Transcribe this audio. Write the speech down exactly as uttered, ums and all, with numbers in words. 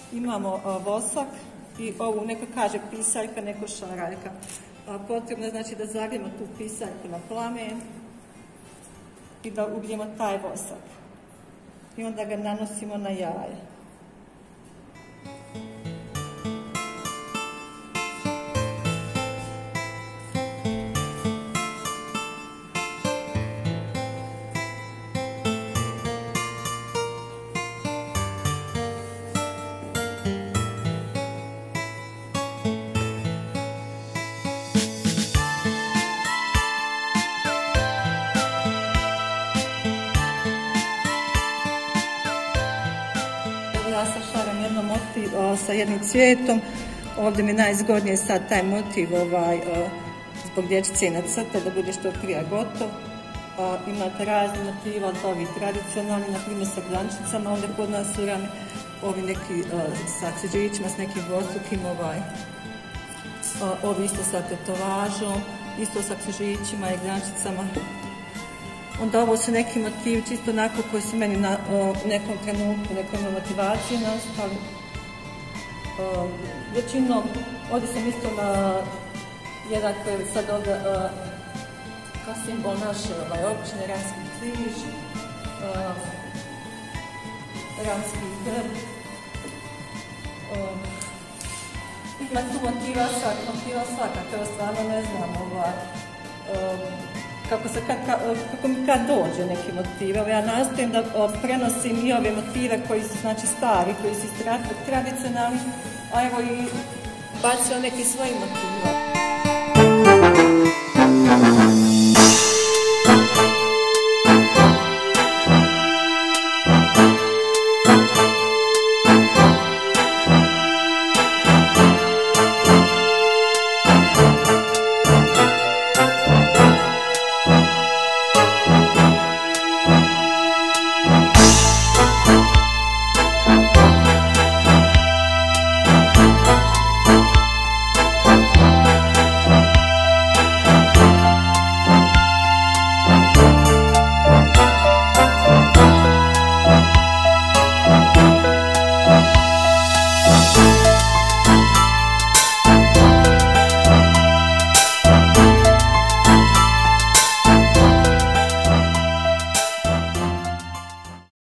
imamo vosak i ovu, neko kaže pisaljka, neko šaraljka. Potrebno je znači da zagrijemo tu pisaljku na plamen i da ubijemo taj vosak. I onda ga nanosimo na jaje. Ja sad šaram jedno motiv o, sa jednim cvijetom. Ovdje mi je najzgodnije sad taj motiv ovaj, o, zbog dječice nacrta da bude što prije gotov. O, imate razne motiva od ovih tradicionalnih, na primjer sa grančicama, ovdje kod nas su rame ovi neki o, sa križićima, s nekim dvostrukim, ovaj, o, ovi isto sa tetovažom, isto sa križićima i grančicama. Onda ovo su neki motivi čisto onako koji su meni na, o, u nekom trenutku, nekoj motivaciji nastali. O, većinom, ovdje sam isto na jedan koji je sad ovdje o, kao simbol naše ovaj, općine, Ranski križ, o, Ranski grb. Ima tu motiva svak, motiva svaka, to stvarno ne znam, ovaj, o, Kako, se, kako mi kad dođe neki motiv. Ja nastojim da prenosim i ove motive koji su znači stari, koji su tradicionalni, a evo i bacimo neki svoji motiva.